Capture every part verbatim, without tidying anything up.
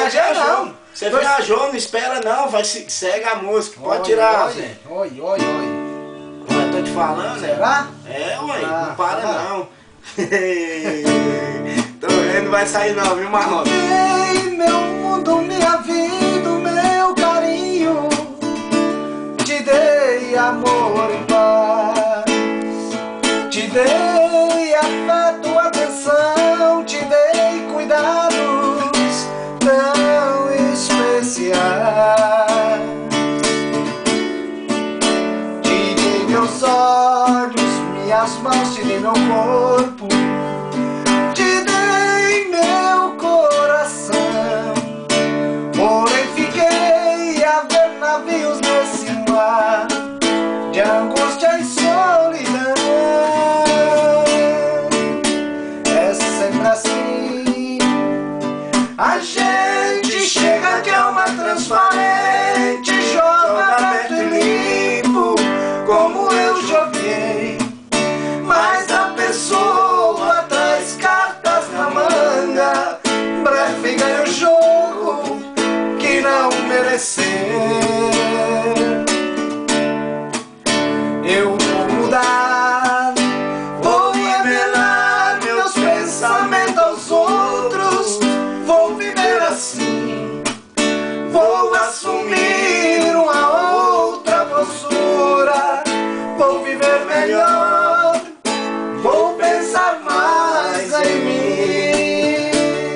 Você viajou, você Dois... viajou, não espera não, vai, segue a música, pode oi, tirar. Oi, oi, oi, oi. Eu tô te falando, né? Será? É, ué, Ah, não para tá. não. Tô vendo, não vai sair não, viu, Marrom? Ei, meu mundo, minha vida, meu carinho, te dei amor e paz, te dei afeto, atenção, te dei cuidados tão especiais, te dei meus olhos, minhas mãos, te dei meu corpo, te dei meu coração, porém fiquei a ver navios nesse mar de angústia e solidão. É sempre assim, a gente chega de alma transparente, joga aberto e limpo, como eu joguei, mas a pessoa traz cartas na manga, breve ganha o jogo que não mereceu. Eu vou mudar, vou revelar meus pensamentos aos outros, vou viver assim, vou assumir uma outra postura, vou viver melhor, vou pensar mais em mim.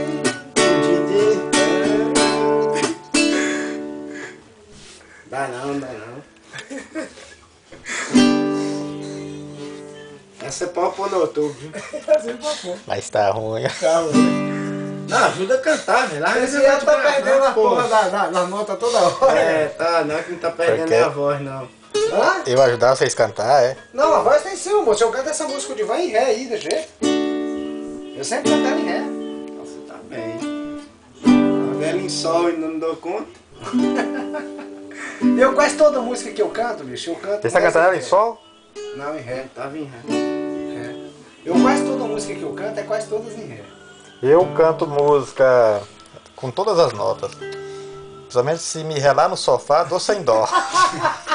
Dá não, dá não. Essa é pau pôr no YouTube, viu? Mas tá ruim. Tá ruim. Não, ajuda a cantar, velho. Lá Esse já tá perdendo a porra da, da, da nota toda hora. É, tá, não é que não tá perdendo quê? a voz, não. Hã? Eu ajudar vocês a cantar, é? Não, a voz tem sim, moço. Eu canto essa música de vai em ré aí, deixa eu ver. Eu sempre canto ela em ré. Nossa, tá bem. A velha em sol e não dou conta. Eu quase toda música que eu canto, bicho, eu canto. Você está mais cantando ela em ré. sol? Não, em ré. Tava em ré. ré. Eu quase toda música que eu canto é quase todas em ré. Eu canto música com todas as notas. Principalmente se me relar no sofá, dou sem dó.